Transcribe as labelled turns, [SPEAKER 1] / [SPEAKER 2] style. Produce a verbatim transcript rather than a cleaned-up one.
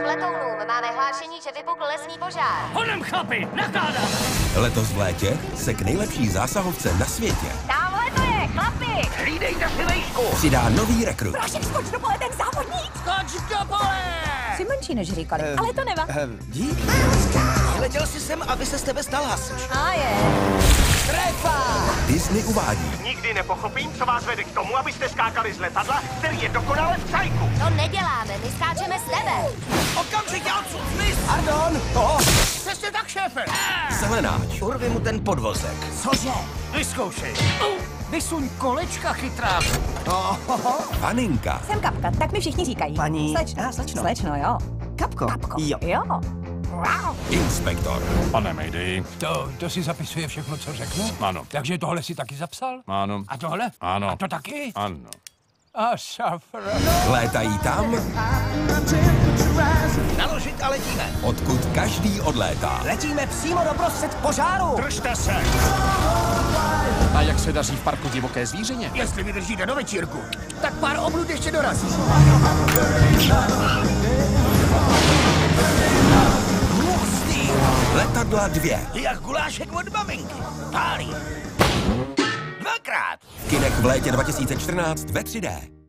[SPEAKER 1] všem letounům. Máme hlášení, že vypukl lesní požár.
[SPEAKER 2] Honem, chlapi, nakládám!
[SPEAKER 3] Letos v létě se k nejlepší zásahovce na světě
[SPEAKER 1] Tamhle to je, chlapi!
[SPEAKER 2] Hlídejte si vejšku!
[SPEAKER 3] přidá nový rekrut.
[SPEAKER 4] Prošek, skoč do pole, ten závodník!
[SPEAKER 2] Skoč do pole!
[SPEAKER 4] Jsi menší než říkali, uh, ale to nevá.
[SPEAKER 5] Uh, dík. Letěl si sem, aby se z tebe stal hasič.
[SPEAKER 4] A je.
[SPEAKER 5] Trefa!
[SPEAKER 3] Disney uvádí
[SPEAKER 6] Nikdy nepochopím, co vás vede k tomu, abyste skákali z letadla, který je dokonale v cajku.
[SPEAKER 1] To neděláme, my skáčeme z tebe.
[SPEAKER 5] Okamžitě odsud zmiz! Pardon! Oh.
[SPEAKER 2] Přesně tak, šéfe!
[SPEAKER 3] Zelenáč,
[SPEAKER 5] Urvi mu ten podvozek. Cože?
[SPEAKER 2] Vyzkoušej. Vysuň kolečka, chytráku.
[SPEAKER 3] Paninka,
[SPEAKER 4] Jsem Kapka, tak mi všichni říkají.
[SPEAKER 5] Paní-
[SPEAKER 4] Slečno.
[SPEAKER 5] Ah, slečno.
[SPEAKER 4] Slečno, jo.
[SPEAKER 5] Kapko.
[SPEAKER 4] Kapko.
[SPEAKER 5] Jo.
[SPEAKER 4] Jo.
[SPEAKER 3] inspektor,
[SPEAKER 7] Pane Mayday.
[SPEAKER 2] To, to si zapisuje všechno, co řeknu?
[SPEAKER 7] Ano.
[SPEAKER 2] Takže tohle si taky zapsal?
[SPEAKER 7] Ano.
[SPEAKER 2] A tohle?
[SPEAKER 7] Ano.
[SPEAKER 2] A to taky?
[SPEAKER 7] Ano.
[SPEAKER 2] A šafr.
[SPEAKER 3] létají tam,
[SPEAKER 5] Naložit a letíme.
[SPEAKER 3] odkud každý odlétá.
[SPEAKER 5] Letíme přímo do prostřed požáru.
[SPEAKER 6] Držte se!
[SPEAKER 8] A jak se daří v parku Divoké zvířeně?
[SPEAKER 6] Jestli vydržíte do večírku.
[SPEAKER 2] Tak pár oblud ještě dorazí.
[SPEAKER 3] Letadla dvě.
[SPEAKER 5] Jak gulášek od maminky. Pálí. Dvakrát.
[SPEAKER 3] V kinech v létě dva tisíce čtrnáct ve tři dé.